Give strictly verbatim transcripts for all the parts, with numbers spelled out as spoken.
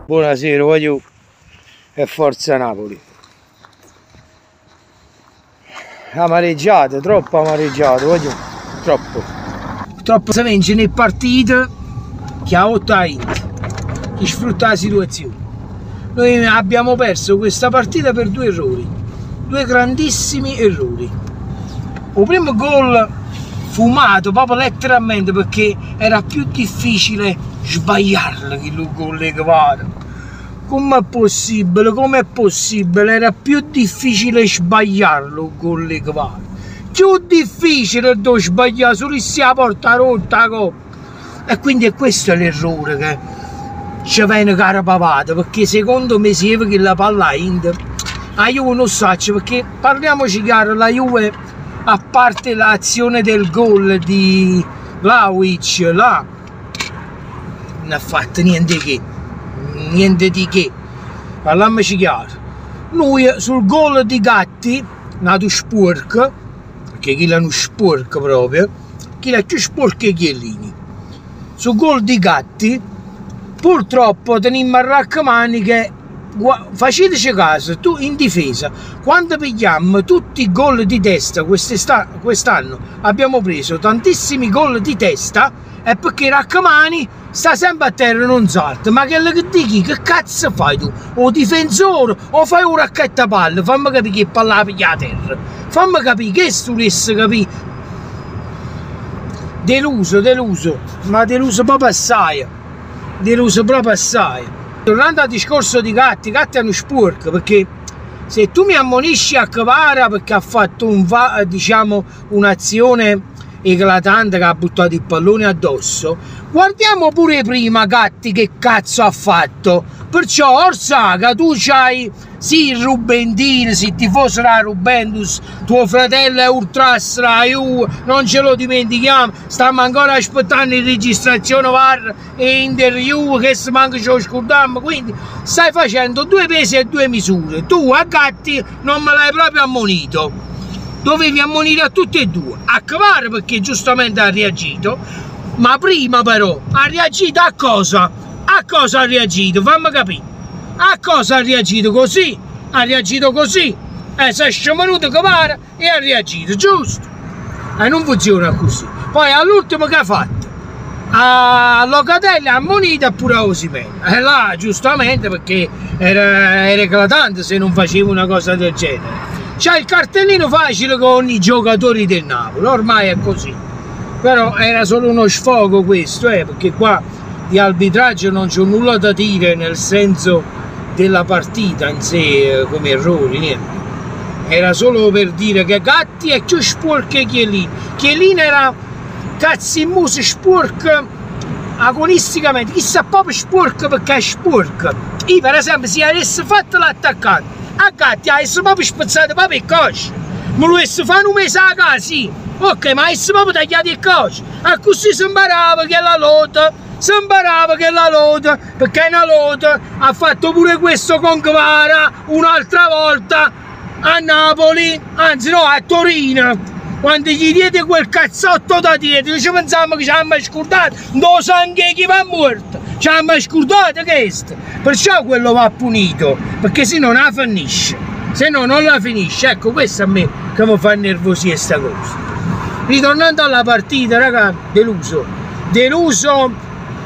Buonasera, voglio e forza Napoli. Amareggiato, troppo amareggiato, voglio troppo. Troppo si vince nel partito che ha otto a Inter, che sfrutta la situazione. Noi abbiamo perso questa partita per due errori, due grandissimi errori. Il primo gol fumato proprio letteralmente, perché era più difficile sbagliarlo che il gol che vada. Com'è possibile? Com'è possibile? Era più difficile sbagliarlo il gol che vada. Più difficile da sbagliare, solo se la porta rotta la coppa. E quindi è questo l'errore che ci viene carapavata, perché secondo me si vede che la palla a Inter, la Juve non sa, perché parliamoci chiaro, la Juve, a parte l'azione del gol di Vlahovic, là non ha fatto niente che, niente di che, parliamoci chiaro. Lui sul gol di Gatti, nato sporco, perché chi è uno sporco proprio, chi è più sporco che Chiellini. Sul gol di Gatti, purtroppo teniamo a raccomani che, faceteci caso, tu in difesa, quando pigliamo tutti i gol di testa, quest'anno abbiamo preso tantissimi gol di testa, è perché raccomani sta sempre a terra e non salta. Ma che che dici, che cazzo fai tu? O difensore o fai un racchettapalle? Fammi capire che palla la piglia a terra, fammi capire che stulesse capire. Deluso, deluso, ma deluso proprio assai, deluso proprio assai. Tornando al discorso di Gatti, Gatti è uno sporco, perché se tu mi ammonisci a Kvara perché ha fatto un, diciamo, un'azione eclatante che ha buttato il pallone addosso, guardiamo pure prima Gatti che cazzo ha fatto. Perciò Orsaga, tu c'hai sì il Rubentino, se ti fosse la Rubentus, tuo fratello è ultras la Juve, non ce lo dimentichiamo, stiamo ancora aspettando in registrazione V A R e Inter Juve, che se manca ce lo scordiamo, quindi stai facendo due pesi e due misure. Tu a Gatti non me l'hai proprio ammonito, dovevi ammonire a tutti e due, a Kvara perché giustamente ha reagito, ma prima però ha reagito a cosa? A cosa ha reagito? Fammi capire. A cosa ha reagito? Così? Ha reagito così? Eh, si è sciamanuto Kvara e ha reagito, giusto? E eh, non funziona così. Poi all'ultimo che ha fatto? A Locatelli ha ammonito pure a Osimhen. E là, giustamente, perché era, era eclatante se non faceva una cosa del genere. C'è il cartellino facile con i giocatori del Napoli, ormai è così. Però era solo uno sfogo questo, eh, perché qua di arbitraggio non c'è nulla da dire, nel senso della partita in sé come errori, niente. Era solo per dire che Gatti è più sporco che Chiellini. Chiellini era cazzimuso sporco agonisticamente, chissà proprio sporco perché è sporco. Io per esempio se avessi fatto l'attaccante a Gatti avessi proprio spezzato proprio il coscio, me lo avessi fatto un mese a casa, sì, ok, ma avessi proprio tagliato il coscio, e così si imparava che la lotta, si imparava che la lotta, perché è una lotta, ha fatto pure questo con Kvara un'altra volta a Napoli, anzi no, a Torino, quando gli diede quel cazzotto da dietro, ci pensavamo che ci avevamo scordato, non so anche chi va morto, ci avevamo scordato questo, perciò quello va punito, perché se no non la finisce, se no non la finisce. Ecco, questo a me che mi fa nervosire sta cosa. Ritornando alla partita, raga, deluso, deluso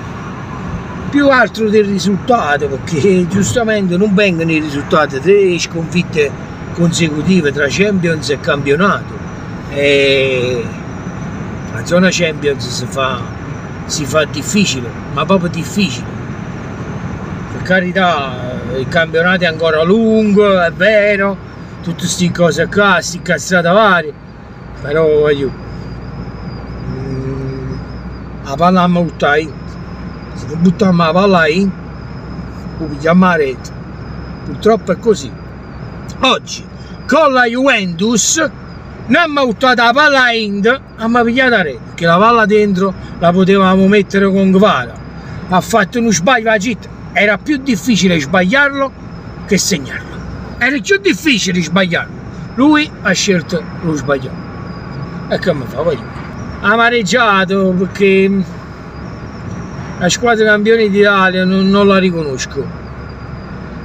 più altro del risultato, perché giustamente non vengono i risultati, tre sconfitte consecutive tra Champions e campionato, e la zona Champions si fa, si fa difficile, ma proprio difficile. Per carità, il campionato è ancora lungo, è vero, tutte queste cose qua, queste cazzate varie, però voglio, mm, la palla a buttare, se non buttiamo la palla in, lo pigliamo la rete. Purtroppo è così. Oggi con la Juventus non abbiamo buttato la palla in, abbiamo pigliato la rete, perché la palla dentro la potevamo mettere con Kvara. Ha fatto uno sbaglio, era più difficile sbagliarlo che segnarlo, era più difficile sbagliarlo, lui ha scelto lo sbagliato. E che mi fa? Voglio amareggiato, perché la squadra campione d'Italia non, non la riconosco.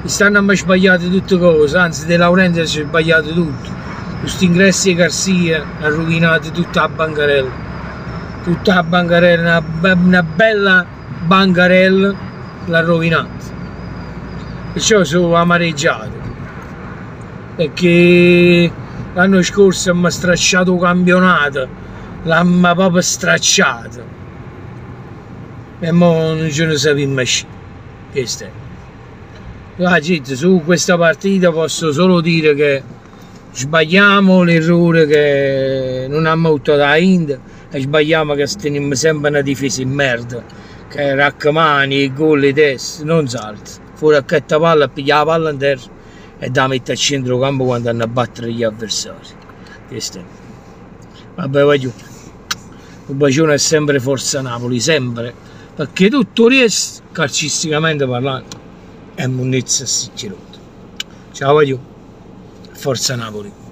stanno a sbagliare tutte cose, anzi De Laurentiis si è sbagliato tutto. Questi ingressi di Garcia ha rovinato tutta la bancarella, tutta la bancarella, una, una bella bancarella l'ha rovinata, perciò sono amareggiato, perché l'anno scorso mi ha stracciato il campionato, l'ha proprio stracciato e mo non ce ne sappiamo più. Questo è. Ah, gente, su questa partita posso solo dire che sbagliamo l'errore che non abbiamo avuto da India e sbagliamo che teniamo sempre una difesa in merda, che raccomani, i gol, i test, non salta. Fuori a questa palla, piglia la palla in terra e da mettere a centrocampo quando hanno a battere gli avversari. Questo è. Vabbè, voglio. Un bacione è sempre Forza Napoli, sempre. Perché tutto il resto, calcisticamente parlando, è monnezza a sicchirotto. Ciao, voglio. Forza Napoli.